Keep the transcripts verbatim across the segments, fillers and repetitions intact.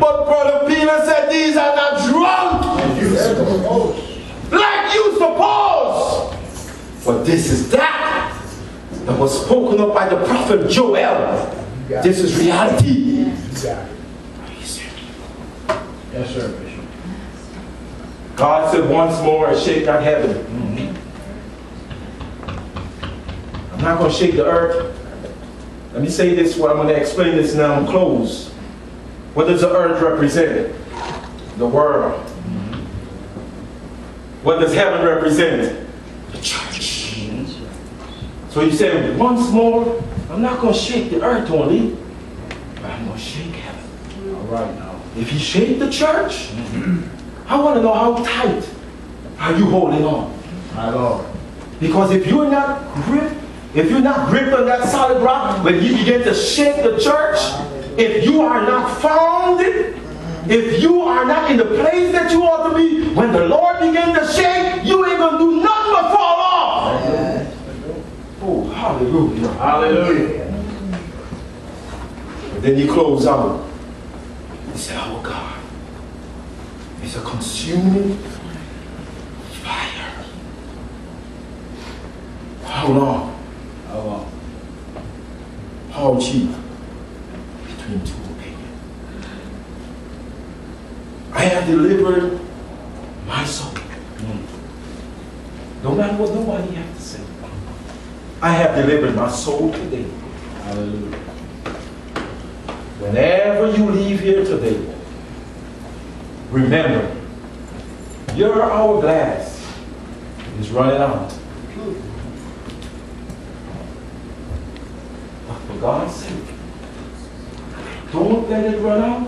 But Brother Peter said these are not drunk. Like you suppose. But this is that that was spoken of by the prophet Joel. This is reality. Yes, sir, Bishop. God said once more, shake not heaven. Mm-hmm. I'm not going to shake the earth. Let me say this, what I'm going to explain this now and close. What does the earth represent? The world. Mm-hmm. What does heaven represent? The church. Mm-hmm. So you say, once more, I'm not going to shake the earth only, but I'm going to shake heaven. All right now. If you shake the church, Mm-hmm. I want to know how tight are you holding on. My Lord. Because if you're not gripped, if you're not gripped on that solid rock, when you begin to shake the church, if you are not founded, if you are not in the place that you ought to be, when the Lord begins to shake, you ain't going to do nothing but fall off. Oh, hallelujah. Hallelujah. But then you close out. You say, oh God, it's a consuming fire. How long? How long? How cheap? Between two opinions. I have delivered my soul. Mm. No matter what nobody has to say. I have delivered my soul today. Hallelujah. Whenever you leave here today, remember, your hourglass is running out. But for God's sake, don't let it run out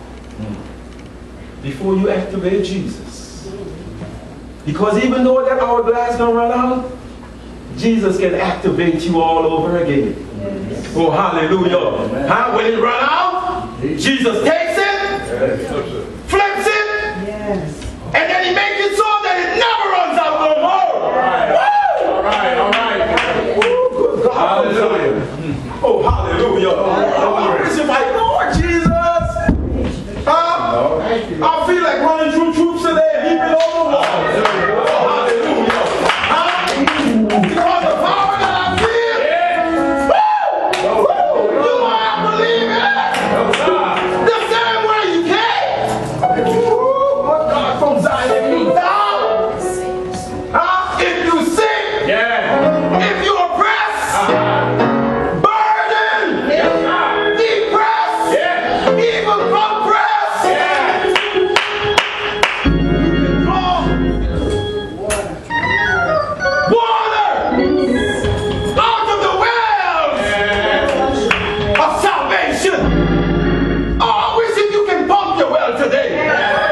before you activate Jesus. Because even though that hourglass is going to run out, Jesus can activate you all over again. Yes. Oh, hallelujah. Huh? When it run out, Jesus takes it, yes. Flips it, yes. And then he makes it so that it never runs out no more. All right, all right, all right. Ooh, good God. Hallelujah. Oh, hallelujah. Oh, Bishop, like, Lord Jesus. Huh? I feel like running through troops today and heaping over the wall. Hallelujah. Huh? Because the power that I feel, woo! Woo! You don't have to believe it. The same way you came. What God from Zion, if you down, huh? If you sick, yeah. If you oppressed, uh-huh. Burdened, yeah. Depressed, yeah. Even compressed, yeah. You can draw water out of the wells, yeah. Of salvation. Oh, I wish if you can pump your well today. Yeah.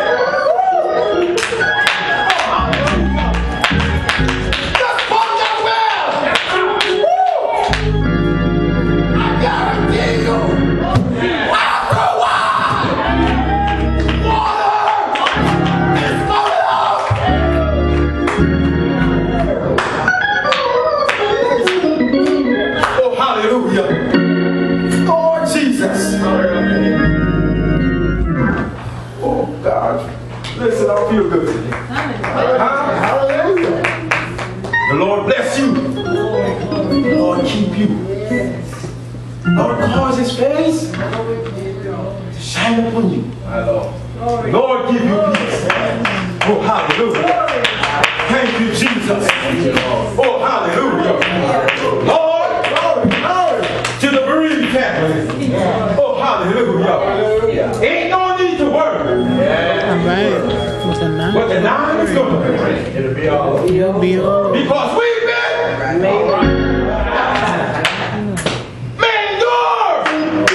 Just pump that well. I guarantee you, after a while, water is coming out. Oh, hallelujah. Lord Jesus. Oh, God. Listen, I feel good today. Hallelujah. The Lord bless you. The Lord keep you. Lord cause his face to shine upon you. My Lord. Lord give you peace. Oh, hallelujah. Thank you, Jesus. Oh, hallelujah. Lord, glory, glory to the bereaved family. Oh, hallelujah. Ain't no need to worry. All right. What's the nine? What the nine is going to be. It'll be all over. It'll be all. Because we've been made doors.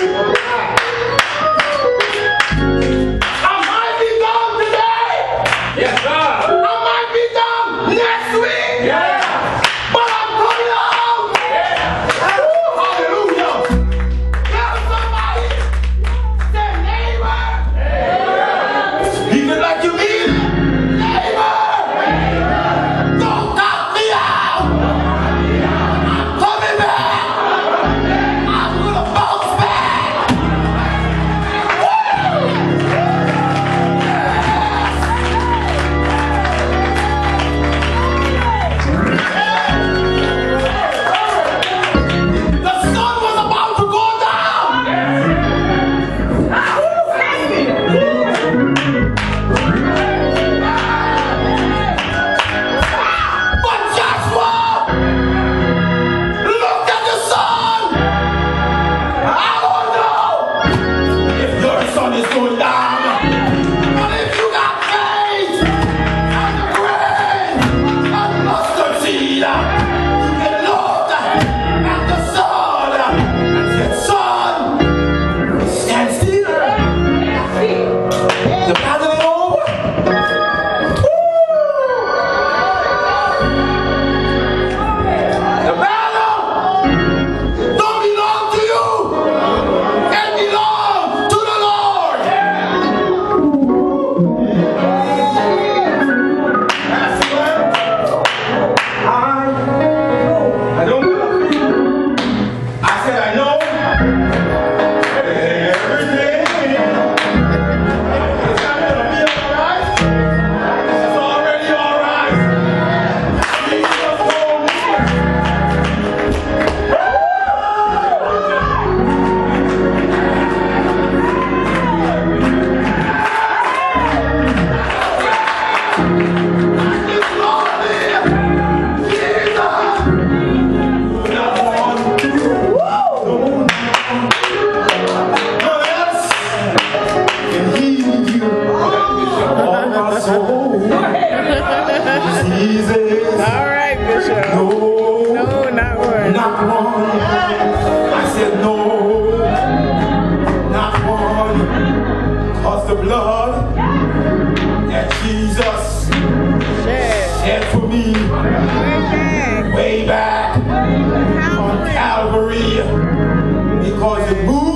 I might be gone today. Yes, sir. I might be gone next week. Yeah. But I'm coming home. Yeah. Oh, hallelujah. Tell somebody, say neighbor. Yeah. Even like you mean neighbor. Don't talk because it moves